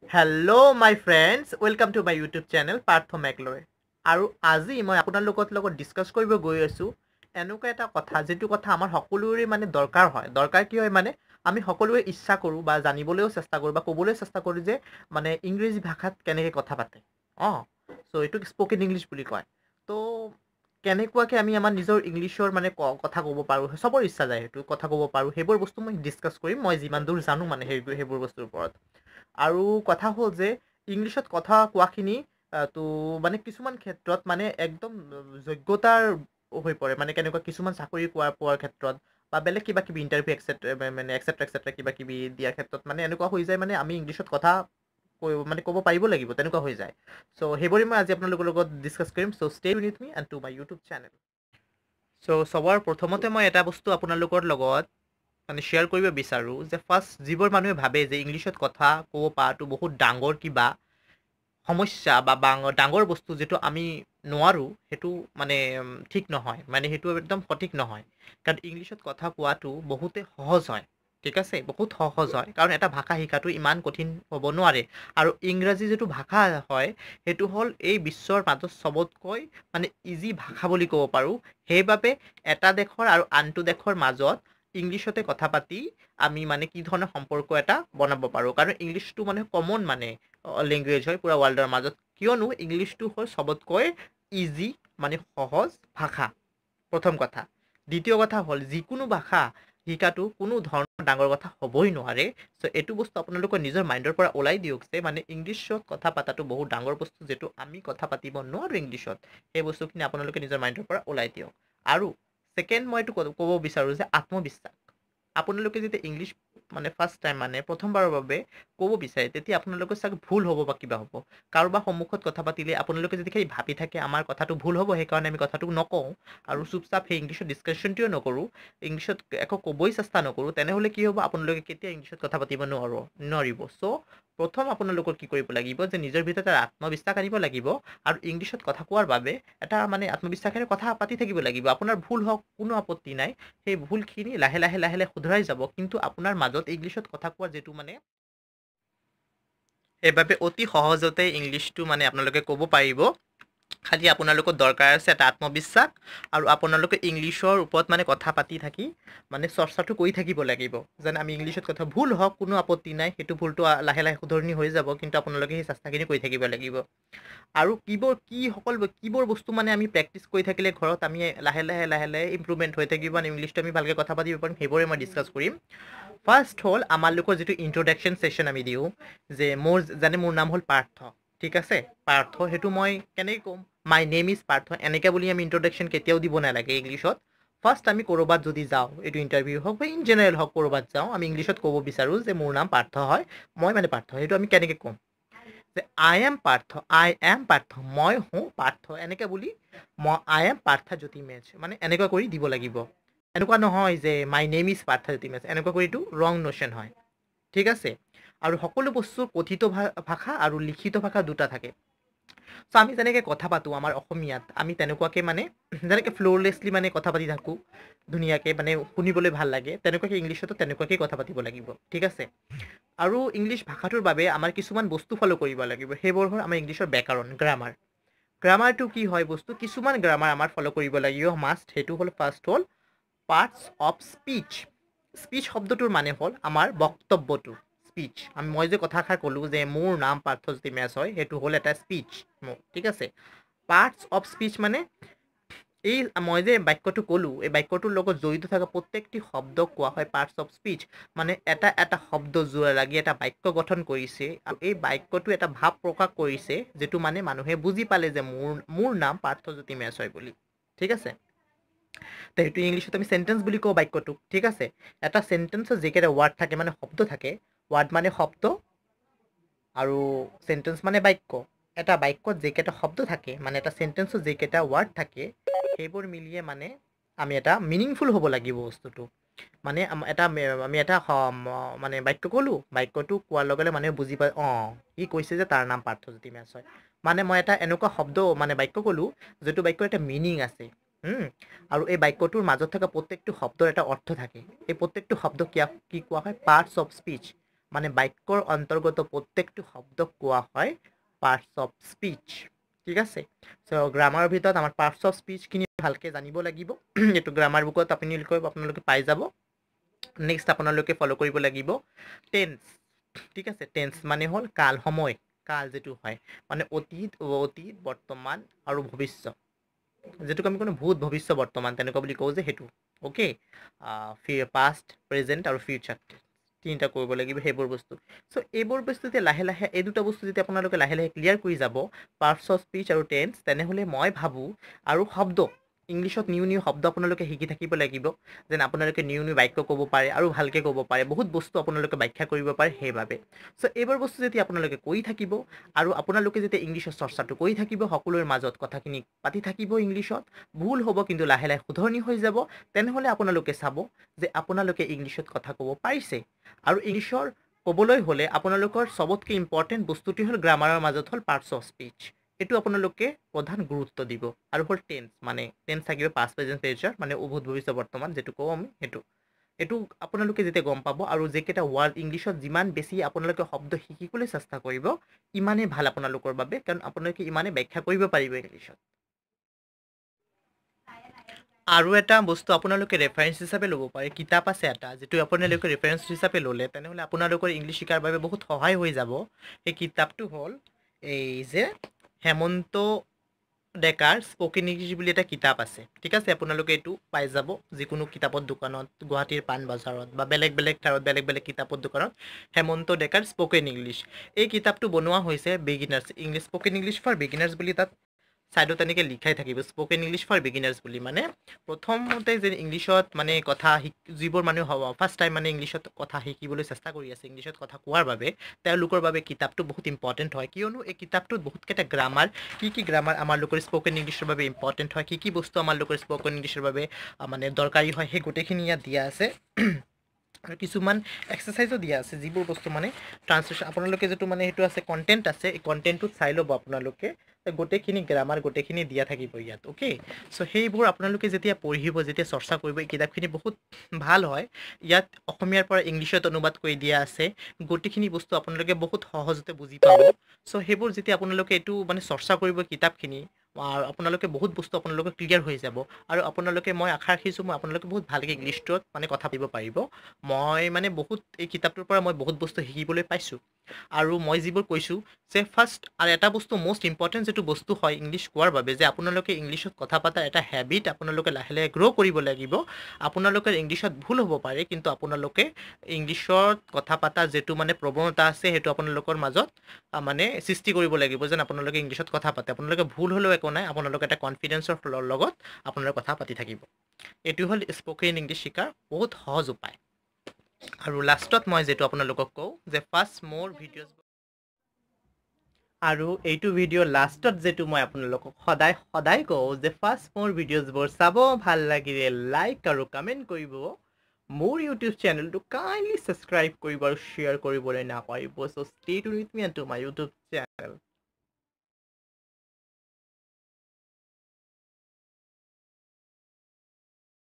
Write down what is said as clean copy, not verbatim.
Hello my friends, welcome to my YouTube channel Partho Megloy. আৰু আজি মই আপোনালোকৰ লগত ডিসকাস কৰিব গৈ আছো এনেকুৱা এটা কথা যেটো কথা আমাৰ সকলোৰে মানে দৰকাৰ হয়। দৰকাৰ কি হয় মানে আমি সকলোৱে ইচ্ছা কৰো বা জানিবলৈও চেষ্টা কৰো বা ক'বলৈ চেষ্টা কৰো যে মানে ইংৰাজী ভাষাত কেনেকৈ কথা পাতে। সো এইটো স্পোকেন ইংলিশ বুলি কয়। তো কেনেকুৱাকে আমি আমাৰ নিজৰ ইংলিছৰ মানে কথা ক'ব পাৰো সবৰ ইচ্ছা যায় সেইটো কথা ক'ব পাৰো সেইবোৰ বস্তু মই ডিসকাস কৰিম মই যিমান দূৰ জানো মানে সেইবোৰ বস্তুৰ ওপৰত। আৰু কথা হ'ল যে ইংলিছত কথা কোৱাখিনি তো মানে কিছুমান ক্ষেত্ৰত মানে একদম যোগ্যতাৰ হৈ পৰে মানে কেনেকুৱা কিছুমান চাকৰি পোৱাৰ ক্ষেত্ৰত বা বেলেগ কিবা কিবি ইণ্টাৰভিউ এক্সেট্ৰা কিবা কিবি দিয়াৰ ক্ষেত্ৰত মানে এনেকুৱা হৈ যায় মানে আমি ইংলিছত কথা মানে ক'ব পাৰিব লাগিব তেনেকুৱা হৈ যায়। চ' সেইবোৰে মই আজি আপোনালোকৰ লগত ডিছকাছ কৰিম। So' stay with me and to my YouTube channel. So' চবৰ প্ৰথমতে মই এটা বস্তু আপোনালোকৰ লগত মানে শ্বেয়াৰ কৰিব বিচাৰোঁ যে ফাৰ্ষ্ট যিবোৰ মানুহে ভাবে যে ইংলিছত কথা ক'ব পৰাটো বহুত ডাঙৰ কিবা সমস্যা বা ডাঙৰ বস্তু যিটো আমি নোৱাৰোঁ সেইটো মানে ঠিক নহয় মানে সেইটো একদম সঠিক নহয়। কাৰণ ইংলিছত কথা কোৱাটো বহুতে সহজ হয়। ঠিক আছে, বহুত সহজ হয় কাৰণ এটা ভাষা শিকাটো ইমান কঠিন হ'ব নোৱাৰে। আৰু ইংৰাজী যিটো ভাষা হয় সেইটো হ'ল এই বিশ্বৰ মাজত চবতকৈ মানে ইজি ভাষা বুলি ক'ব পাৰোঁ। সেইবাবে এটা দেশৰ আৰু আনটো দেশৰ মাজত ইংলিছতে কথা পাতি আমি মানে কি ধৰণৰ সম্পৰ্ক এটা বনাব পাৰোঁ। কাৰণ ইংলিছটো মানে কমন মানে লেংগুৱেজ হয় পুৰা ৱৰ্ল্ডৰ মাজত, কিয়নো ইংলিছটো হ'ল চবতকৈ ইজি মানে সহজ ভাষা। প্ৰথম কথা। দ্বিতীয় কথা হ'ল যিকোনো ভাষা শিকাটো কোনো ধৰণৰ ডাঙৰ কথা হ'বই নোৱাৰে। চ' এইটো বস্তু আপোনালোকৰ নিজৰ মাইণ্ডৰ পৰা ওলাই দিয়ক যে মানে ইংলিছত কথা পতাটো বহুত ডাঙৰ বস্তু যিটো আমি কথা পাতিব নোৱাৰোঁ ইংলিছত। সেই বস্তুখিনি আপোনালোকে নিজৰ মাইণ্ডৰ পৰা ওলাই দিয়ক। আৰু ছেকেণ্ড মই এইটো ক'ব বিচাৰোঁ যে আত্মবিশ্বাস। আপোনালোকে যেতিয়া ইংলিছ মানে ফাৰ্ষ্ট টাইম মানে প্ৰথমবাৰৰ বাবে ক'ব বিচাৰে তেতিয়া আপোনালোকৰ চাগে ভুল হ'ব বা কিবা হ'ব। কাৰোবাৰ সন্মুখত কথা পাতিলে আপোনালোকে যদি খালি ভাবি থাকে আমাৰ কথাটো ভুল হ'ব সেইকাৰণে আমি কথাটো নকওঁ আৰু চুপচাপ সেই ইংলিছত ডিছকাশ্যনটোৱে নকৰোঁ, ইংলিছত একো ক'বই চেষ্টা নকৰোঁ, তেনেহ'লে কি হ'ব আপোনালোকে কেতিয়া ইংলিছত কথা পাতিব নোৱাৰিব। চ' প্ৰথম আপোনালোকৰ কি কৰিব লাগিব যে নিজৰ ভিতৰত এটা আত্মবিশ্বাস আনিব লাগিব আৰু ইংলিছত কথা কোৱাৰ বাবে এটা মানে আত্মবিশ্বাসেৰে কথা পাতি থাকিব লাগিব। আপোনাৰ ভুল হওক কোনো আপত্তি নাই, সেই ভুলখিনি লাহে লাহে শুধৰাই যাব, কিন্তু আপোনাৰ মাজত ইংলিছত কথা কোৱাৰ যিটো মানে সেইবাবে অতি সহজতে ইংলিছটো মানে আপোনালোকে ক'ব পাৰিব। খালি আপোনালোকৰ দৰকাৰ আছে এটা আত্মবিশ্বাস আৰু আপোনালোকে ইংলিছৰ ওপৰত মানে কথা পাতি থাকি মানে চৰ্চাটো কৰি থাকিব লাগিব। যেন আমি ইংলিছত কথা ভুল হওক কোনো আপত্তি নাই, সেইটো ভুলটো লাহে লাহে শুধৰণি হৈ যাব, কিন্তু আপোনালোকে সেই চেষ্টাখিনি কৰি থাকিব লাগিব। আৰু কিবোৰ বস্তু মানে আমি প্ৰেক্টিচ কৰি থাকিলে ঘৰত আমি লাহে লাহে ইম্প্ৰুভমেণ্ট হৈ থাকিব মানে ইংলিছটো আমি ভালকৈ কথা পাতিব পাৰিম, সেইবোৰে মই ডিছকাছ কৰিম। ফাৰ্ষ্ট হ'ল আমালোকৰ যিটো ইন্ট্ৰডাকশ্যন ছেশ্যন আমি দিওঁ যে মোৰ নাম হ'ল পাৰ্থ। ঠিক আছে, পাৰ্থ সেইটো মই কেনেকৈ ক'ম মাই নেম ইজ পাৰ্থ এনেকৈ বুলি আমি ইন্ট্ৰডাকশ্যন কেতিয়াও দিব নালাগে ইংলিছত। ফাৰ্ষ্ট আমি ক'ৰবাত যদি যাওঁ, এইটো ইণ্টাৰভিউ হওক বা ইন জেনেৰেল হওক ক'ৰবাত যাওঁ, আমি ইংলিছত ক'ব বিচাৰোঁ যে মোৰ নাম পাৰ্থ হয়, মই মানে পাৰ্থ, সেইটো আমি কেনেকৈ ক'ম যে আই এম পাৰ্থ মই হওঁ পাৰ্থ এনেকৈ বুলি আই এম পাৰ্থ জ্যোতি মেচ মানে এনেকুৱা কৰি দিব লাগিব। এনেকুৱা নহয় যে my name is Partha Jyoti Mech, এনেকুৱা কৰিটো ৰং নোশ্যন হয়। ঠিক আছে, আৰু সকলো বস্তুৰ কথিত ভাষা আৰু লিখিত ভাষা দুটা থাকে। চ' আমি যেনেকৈ কথা পাতোঁ আমাৰ অসমীয়াত আমি তেনেকুৱাকৈ মানে যেনেকৈ ফ্ল'লেছলি মানে কথা পাতি থাকোঁ ধুনীয়াকৈ মানে শুনিবলৈ ভাল লাগে, তেনেকুৱাকৈ ইংলিছতো তেনেকুৱাকৈ কথা পাতিব লাগিব। ঠিক আছে, আৰু ইংলিছ ভাষাটোৰ বাবে আমাৰ কিছুমান বস্তু ফ'ল' কৰিব লাগিব। সেইবোৰ হ'ল আমাৰ ইংলিছৰ ব্যাকৰণ গ্ৰামাৰটো কি হয় বস্তু, কিছুমান গ্ৰামাৰ আমাৰ ফ'ল' কৰিব লাগিব মাষ্ট। সেইটো হ'ল ফাৰ্ষ্ট হ'ল পাৰ্টছ অফ স্পীচ শব্দটোৰ মানে হ'ল আমাৰ বক্তব্যটো স্পীচ। মই যে কথাষাৰ ক'লোঁ যে মোৰ নাম পাৰ্থজ্যোতি মেচ হয়, সেইটো হ'ল এটা স্পীচ মোৰ। ঠিক আছে, পাৰ্টছ অফ স্পীচ মানে এই মই যে বাক্যটো ক'লোঁ এই বাক্যটোৰ লগত জড়িত থকা প্ৰত্যেকটি শব্দক কোৱা হয় পাৰ্টছ অফ স্পীচ। মানে এটা শব্দ যোৰা লাগি এটা বাক্য গঠন কৰিছে আৰু এই বাক্যটো এটা ভাৱ প্ৰকাশ কৰিছে যিটো মানে মানুহে বুজি পালে যে মোৰ নাম পাৰ্থজ্যোতি মেচ হয় বুলি। ঠিক আছে, তো সেইটো ইংলিছত আমি চেণ্টেন্স বুলি কওঁ বাক্যটোক। ঠিক আছে, এটা চেণ্টেন্সত যিকেইটা ৱাৰ্ড থাকে মানে শব্দ থাকে, ৱাৰ্ড মানে শব্দ আৰু চেণ্টেন্স মানে বাক্য। এটা বাক্যত যিকেইটা শব্দ থাকে মানে এটা চেণ্টেন্সত যিকেইটা ৱাৰ্ড থাকে সেইবোৰ মিলিয়ে মানে আমি এটা মিনিংফুল হ'ব লাগিব বস্তুটো। মানে আমি এটা মানে বাক্য ক'লোঁ, বাক্যটো কোৱাৰ লগে লগে মানুহে বুজি পায় সি কৈছে যে তাৰ নাম পাৰ্থজ্যোতি মেচ হয়। মানে মই এটা এনেকুৱা শব্দ মানে বাক্য ক'লোঁ যিটো বাক্যৰ এটা মিনিং আছে। আৰু এই বাক্যটোৰ মাজত থকা প্ৰত্যেকটো শব্দৰ এটা অৰ্থ থাকে। এই প্ৰত্যেকটো শব্দ কি কোৱা হয় পাৰ্টছ অফ স্পীচ মানে বাক্যৰ অন্তৰ্গত প্ৰত্যেকটো শব্দক কোৱা হয় পাৰ্টছ অফ স্পীচ ঠিক আছে সো গ্ৰামাৰৰ ভিতৰত আমাৰ পাৰ্টছ অফ স্পীচখিনি ভালকৈ জানিব লাগিব এইটো গ্ৰামাৰ বুকত আপোনালোকে পাই যাব নেক্সট আপোনালোকে ফলো কৰিব লাগিব টেন্স ঠিক আছে টেন্স মানে হ'ল কাল সময় কাল যেটো হয় মানে অতীত বৰ্তমান আৰু ভৱিষ্যত যেটোক আমি কোনো ভূত ভৱিষ্য বৰ্তমান তেনেকুৱা বুলি কওঁ যে হেতু ওকে পাষ্ট প্ৰেজেন্ট আৰু ফিউচাৰ তিনিটা কৰিব লাগিব সেইবোৰ বস্তু সো এইবোৰ বস্তু যেতিয়া লাহে লাহে এই দুটা বস্তু যেতিয়া আপোনালোকে লাহে লাহে ক্লিয়াৰ কৰি যাব পাৰ্টছ অফ স্পীচ আৰু টেন্স তেনেহ'লে মই ভাবোঁ আৰু শব্দ ইংলিছত নিউ শব্দ আপোনালোকে শিকি থাকিব লাগিব যেন আপোনালোকে নিউ বাক্য ক'ব পাৰে আৰু ভালকৈ ক'ব পাৰে বহুত বস্তু আপোনালোকে ব্যাখ্যা কৰিব পাৰে সেইবাবে সো এইবোৰ বস্তু যেতিয়া আপোনালোকে কৰি থাকিব আৰু আপোনালোকে যেতিয়া ইংলিছৰ চৰ্চাটো কৰি থাকিব সকলোৰে মাজত কথাখিনি পাতি থাকিব ইংলিছত ভুল হ'ব কিন্তু লাহে লাহে শুধৰণি হৈ যাব তেনেহ'লে আপোনালোকে চাব যে আপোনালোকে ইংলিছত কথা ক'ব পাৰিছে আৰু ইংলিছৰ ক'বলৈ হ'লে আপোনালোকৰ চবতকৈ ইম্পৰ্টেণ্ট বস্তুটি হ'ল গ্ৰামাৰৰ মাজত হ'ল পাৰ্টছ অফ স্পীচ এইটো আপোনালোকে প্ৰধান গুৰুত্ব দিব আৰু হ'ল টেন্স মানে টেন্স থাকিব পাষ্ট প্ৰেজেন্ট ফিউচাৰ মানে ভূত ভৱিষ্যত বৰ্তমান যেটো কওঁ আমি এইটো আপোনালোকে যেতিয়া গম পাব আৰু যিকেইটা ৱাৰ্ড ইংলিছত যিমান বেছি আপোনালোকে শব্দ শিকিবলৈ চেষ্টা কৰিব ইমানেই ভাল আপোনালোকৰ বাবে কাৰণ আপোনালোকে ইমানেই ব্যাখ্যা কৰিব পাৰিব ইংলিছত আৰু এটা বস্তু আপোনালোকে ৰেফাৰেন্স হিচাপে ল'ব পাৰে কিতাপ আছে এটা যিটো আপোনালোকে ৰেফাৰেন্স হিচাপে ল'লে তেনেহ'লে আপোনালোকৰ ইংলিছ শিকাৰ বাবে বহুত সহায় হৈ যাব সেই কিতাপটো হ'ল এই যে হেমন্ত ডেকাৰ স্পকেন ইংলিছ বুলি এটা কিতাপ আছে ঠিক আছে আপোনালোকে এইটো পাই যাব যিকোনো কিতাপৰ দোকানত গুৱাহাটীৰ পাণ বজাৰত বা বেলেগ ঠাইত বেলেগ কিতাপৰ দোকানত হেমন্ত ডেকাৰ স্পকেন ইংলিছ এই কিতাপটো বনোৱা হৈছে beginners English spoken English for beginners বুলি তাত সাইডত এনেকৈ লিখাই থাকিব স্পকেন ইংলিছ ফৰ বিগিনাৰ্ছ বুলি মানে প্ৰথমতে যে ইংলিছত মানে কথা যিবোৰ মানুহ ফাৰ্ষ্ট টাইম মানে ইংলিছত কথা শিকিবলৈ চেষ্টা কৰি আছে ইংলিছত কথা কোৱাৰ বাবে তেওঁলোকৰ বাবে কিতাপটো বহুত ইম্পৰ্টেণ্ট হয় কিয়নো এই কিতাপটোত বহুতকেইটা গ্ৰামাৰ কি গ্ৰামাৰ আমাৰ লোকৰ স্পকেন ইংলিছৰ বাবে ইম্পৰ্টেণ্ট হয় কি বস্তু আমাৰ লোকৰ স্পকেন ইংলিছৰ বাবে মানে দৰকাৰী হয় সেই গোটেইখিনি ইয়াত দিয়া আছে আৰু কিছুমান এক্সাৰচাইজো দিয়া আছে যিবোৰ বস্তু মানে ট্ৰান্সলেশ্যন আপোনালোকে যেটো মানে সেইটো আছে কণ্টেণ্ট আছে এই কণ্টেণ্টটোত চাই ল'ব আপোনালোকে গোটেইখিনি গ্ৰামাৰ গোটেইখিনি দিয়া থাকিব ইয়াত ওকে সো সেইবোৰ আপোনালোকে যেতিয়া পঢ়িব যেতিয়া চৰ্চা কৰিব এই কিতাপখিনি বহুত ভাল হয় ইয়াত অসমীয়াৰ পৰা ইংলিছত অনুবাদ কৰি দিয়া আছে গোটেইখিনি বস্তু আপোনালোকে বহুত সহজতে বুজি পাব সো সেইবোৰ যেতিয়া আপোনালোকে এইটো মানে চৰ্চা কৰিব কিতাপখিনি আৰু আপোনালোকে বহুত বস্তু আপোনালোকে ক্লিয়াৰ হৈ যাব আৰু আপোনালোকে মই আশা ৰাখিছোঁ মই আপোনালোকে বহুত ভালকৈ ইংলিছটোত মানে কথা পাতিব পাৰিব মই মানে বহুত এই কিতাপটোৰ পৰা মই বহুত বস্তু শিকিবলৈ পাইছোঁ আৰু মই যিবোৰ কৈছোঁ যে ফাৰ্ষ্ট আৰু এটা বস্তু মষ্ট ইম্পৰ্টেণ্ট যেটো বস্তু হয় ইংলিছ কোৱাৰ বাবে যে আপোনালোকে ইংলিছত কথা পতাৰ এটা হেবিট আপোনালোকে লাহে লাহে গ্ৰ' কৰিব লাগিব আপোনালোকৰ ইংলিছত ভুল হ'ব পাৰে কিন্তু আপোনালোকে ইংলিছত কথা পতা যেটো মানে প্ৰৱণতা আছে সেইটো আপোনালোকৰ মাজত মানে সৃষ্টি কৰিব লাগিব যেন আপোনালোকে ইংলিছত কথা পাতে আপোনালোকে ভুল হ'লেও একো নাই আপোনালোকে এটা কনফিডেন্সৰ লগত আপোনালোকে কথা পাতি থাকিব এইটো হ'ল স্পকেন ইংলিছ শিকাৰ বহুত সহজ উপায় আৰু লাষ্টত মই যেটো আপোনালোকক কওঁ যে ফাৰ্ষ্ট মোৰ ভিডিঅ'জ আৰু এইটো ভিডিঅ' লাষ্টত যেটো মই আপোনালোকক সদায় কওঁ যে ফাৰ্ষ্ট মোৰ ভিডিঅ'জবোৰ চাব ভাল লাগিলে লাইক আৰু কমেণ্ট কৰিব মোৰ ইউটিউব চেনেলটো কাইণ্ডলি ছাবস্ক্ৰাইব কৰিব আৰু শ্বেয়াৰ কৰিবলৈ নাপাহৰিব so stay tune with me and to my YouTube channel